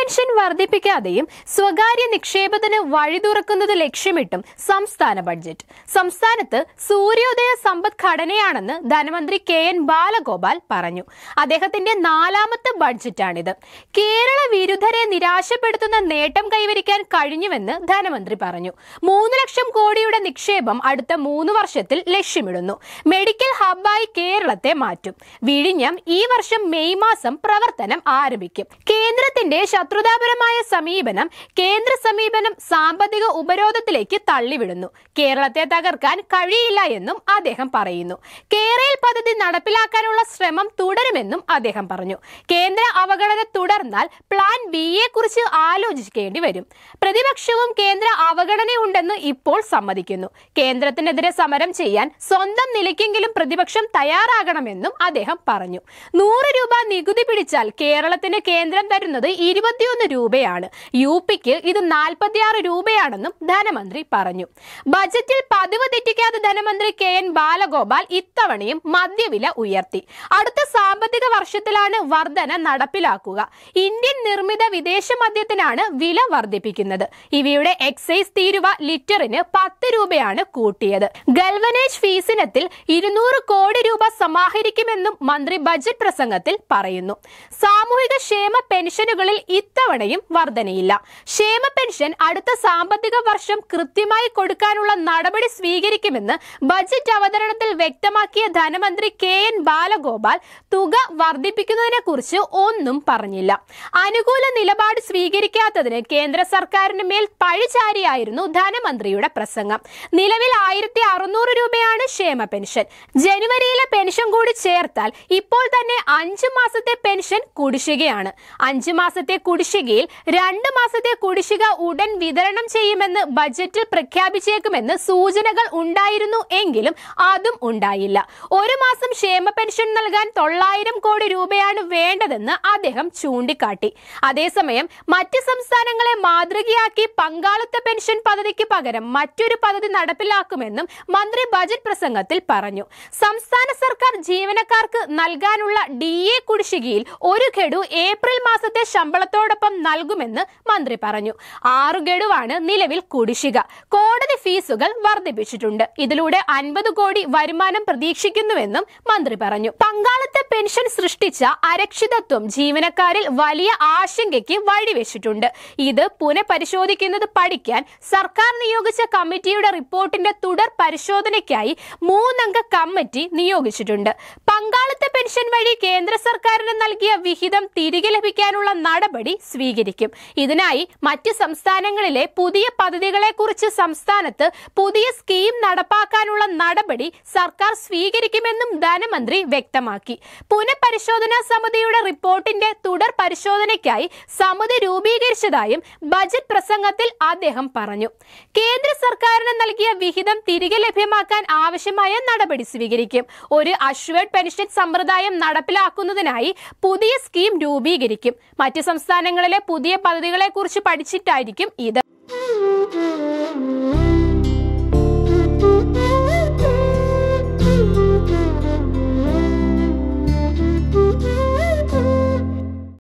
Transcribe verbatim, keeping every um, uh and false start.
Pension വർദ്ധിപ്പിക്കാതെയും സ്വകാര്യ നിക്ഷേപത്തിന് വഴി തുറക്കുന്നത് ലക്ഷ്യമിട്ടും സംസ്ഥാന ബഡ്ജറ്റ്. സംസ്ഥാനത്ത് സൂര്യോദയ സമ്പദ്ഘടനയാണെന്ന് ധനമന്ത്രി കെ എൻ ബാലഗോപാൽ പറഞ്ഞു. അദ്ദേഹത്തിന്റെ നാലാമത്തെ ബഡ്ജറ്റാണിത്. കേരള വിരുദ്ധരെ നിരാശപ്പെടുത്തുന്ന നേട്ടം കൈവരിക്കാൻ കഴിഞ്ഞുവെന്ന് ധനമന്ത്രി പറഞ്ഞു. മൂന്ന് ലക്ഷം കോടിയുടെ നിക്ഷേപം അടുത്ത മൂന്ന് വർഷത്തിൽ ലക്ഷ്യമിടുന്നു. മെഡിക്കൽ ഹബ്ബായി കേരളത്തെ മാറ്റും. വിഴിഞ്ഞം ഈ വർഷം മെയ് മാസം പ്രവർത്തനം ആരംഭിക്കും. കേന്ദ്രത്തിന്റെ ശത്രുതാപരമായ സമീപനം കേന്ദ്ര സമീപനം സാമ്പത്തിക ഉപരോധത്തിലേക്ക് തള്ളിവിടുന്നു. കേരളത്തെ തകർക്കാൻ കഴിയില്ല എന്നും അദ്ദേഹം പറയുന്നു. കേരയിൽ പദ്ധതി നടപ്പിലാക്കാനുള്ള ശ്രമം തുടരുമെന്നും അദ്ദേഹം പറഞ്ഞു. കേന്ദ്ര അവഗണന തുടർന്നാൽ പ്ലാൻ ബിയെ കുറിച്ച് ആലോചിക്കേണ്ടി വരും. പ്രതിപക്ഷവും കേന്ദ്ര അവഗണനയുണ്ടെന്ന് ഇപ്പോൾ സമ്മതിക്കുന്നു. കേന്ദ്രത്തിനെതിരെ സമരം ചെയ്യാൻ സ്വന്തം നിലയ്ക്കെങ്കിലും പ്രതിപക്ഷം തയ്യാറാകണമെന്നും അദ്ദേഹം പറഞ്ഞു. നൂറ് രൂപ നികുതി പിടിച്ചാൽ കേരളത്തിന് കേന്ദ്രം തരുന്നത് ഇരുപത്തിയൊന്ന് രൂപയാണ്. യു പിക്ക് ഇത് നാൽപ്പത്തിയാറ് രൂപയാണെന്നും ധനമന്ത്രി പറഞ്ഞു. ബജറ്റിൽ പതിവ് തെറ്റിക്കാതെ ധനമന്ത്രി കെ എൻ ബാലഗോപാൽ ഇത്തവണയും മദ്യവില ഉയർത്തി. അടുത്ത സാമ്പത്തിക വർഷത്തിലാണ് വർധന നടപ്പിലാക്കുക. ഇന്ത്യൻ നിർമ്മിത വിദേശ മദ്യത്തിനാണ് വില വർദ്ധിപ്പിക്കുന്നത്. ഇവയുടെ എക്സൈസ് തീരുവ ലിറ്ററിന് പത്ത് രൂപയാണ് കൂട്ടിയത്. ഗൽവനേജ് ഫീസിനത്തിൽ ഇരുന്നൂറ് കോടി രൂപ സമാഹരിക്കുമെന്നും മന്ത്രി ബജറ്റ് പ്രസംഗത്തിൽ പറയുന്നു. സാമൂഹിക ക്ഷേമ പെൻഷനുകളിൽ ഇത്തവണയും വർധനയില്ല. ക്ഷേമ പെൻഷൻ അടുത്ത സാമ്പത്തിക വർഷം കൃത്യമായി കൊടുക്കാനുള്ള നടപടി സ്വീകരിക്കുമെന്ന് ബജറ്റ് അവതരണത്തിൽ വ്യക്തമാക്കിയ ധനമന്ത്രി കെ എൻ ബാലഗോപാൽ തുക വർദ്ധിപ്പിക്കുന്നതിനെ കുറിച്ച് ഒന്നും പറഞ്ഞില്ല. അനുകൂല നിലപാട് സ്വീകരിക്കാത്തതിന് കേന്ദ്ര സർക്കാരിന് മേൽ പഴിചാരിയായിരുന്നു ധനമന്ത്രിയുടെ പ്രസംഗം. നിലവിൽ ആയിരത്തി അറുന്നൂറ് രൂപയാണ് ക്ഷേമ പെൻഷൻ. ജനുവരിയിലെ പെൻഷൻ കൂടി ചേർത്താൽ ഇപ്പോൾ തന്നെ അഞ്ചു മാസത്തെ പെൻഷൻ കുടിശ്ശികയാണ്. അഞ്ചു മാസത്തെ കുടിശ്ശികയിൽ രണ്ട് മാസത്തെ കുടിശ്ശിക ഉടൻ വിതരണം ചെയ്യുമെന്ന് ബജറ്റിൽ പ്രഖ്യാപിച്ചേക്കുമെന്ന് സൂചനകൾ ഉണ്ടായിരുന്നു. എങ്കിലും അതും ഉണ്ടായില്ല. ഒരു മാസം ക്ഷേമ പെൻഷൻ നൽകാൻ തൊള്ളായിരം കോടി രൂപയാണ് വേണ്ടതെന്ന് അദ്ദേഹം ചൂണ്ടിക്കാട്ടി. അതേസമയം മറ്റ് സംസ്ഥാനങ്ങളെ മാതൃകയാക്കി പങ്കാളിത്ത പെൻഷൻ പദ്ധതിക്ക് പകരം മറ്റൊരു പദ്ധതി നടപ്പിലാക്കുമെന്നും മന്ത്രി ബജറ്റ് പ്രസംഗത്തിൽ പറഞ്ഞു. സംസ്ഥാന സർക്കാർ ജീവനക്കാർക്ക് നൽകാനുള്ള ഡി എ കുടിശ്ശികയിൽ ഒരു ഗഡു ഏപ്രിൽ മാസത്തെ ശമ്പളത്തോടൊപ്പം നൽകുമെന്ന് മന്ത്രി പറഞ്ഞു. ആറു ഗഡുവാണ് നിലവിൽ കുടിശ്ശിക. കോടതി ഫീസുകൾ വർദ്ധിപ്പിച്ചിട്ടുണ്ട്. ഇതിലൂടെ അൻപത് കോടി വരുമാനം പ്രതീക്ഷിക്കുന്നുവെന്നും മന്ത്രി പറഞ്ഞു. പങ്കാളിത്ത പെൻഷൻ സൃഷ്ടിച്ച അരക്ഷിതത്വം ജീവനക്കാരിൽ വലിയ ആശങ്കയ്ക്ക് വഴിവെച്ചിട്ടുണ്ട്. ഇത് പുനഃപരിശോധിക്കുന്നത് പഠിക്കാൻ സർക്കാർ നിയോഗിച്ച കമ്മിറ്റിയുടെ റിപ്പോർട്ടിന്റെ തുടർ പരിശോധനയ്ക്കായി മൂന്നംഗ കമ്മിറ്റി നിയോഗിച്ചിട്ടുണ്ട്. പങ്കാളിത്ത പെൻഷൻ വഴി കേന്ദ്ര സർക്കാരിന് നൽകിയ വിഹിതം തിരികെ ലഭിക്കാനുള്ള നടപടി സ്വീകരിക്കും. ഇതിനായി മറ്റ് സംസ്ഥാനങ്ങളിലെ പുതിയ പദ്ധതികളെ കുറിച്ച് സംസ്ഥാനത്ത് പുതിയ സ്കീം നടപ്പാക്കാനുള്ള നടപടി സർക്കാർ സ്വീകരിക്കുമെന്നും ധനമന്ത്രി വ്യക്തമാക്കി. പുനഃപരിശോധനാ സമിതിയുടെ റിപ്പോർട്ടിന്റെ തുടർ പരിശോധനയ്ക്കായി സമിതി രൂപീകരിച്ചതായും ബജറ്റ് പ്രസംഗത്തിൽ അദ്ദേഹം പറഞ്ഞു. കേന്ദ്ര സർക്കാരിന് നൽകിയ വിഹിതം തിരികെ ലഭ്യമാക്കാൻ ആവശ്യമായ നടപടി സ്വീകരിക്കും. ഒരു അഷ്വേർഡ് പെൻഷൻ സമ്പ്രദായം നടപ്പിലാക്കുന്നതിനായി പുതിയ സ്കീം രൂപീകരിക്കും. മറ്റ് സംസ്ഥാനങ്ങളിലെ പുതിയ പദ്ധതികളെ കുറിച്ച് പഠിച്ചിട്ടായിരിക്കും ഇത്.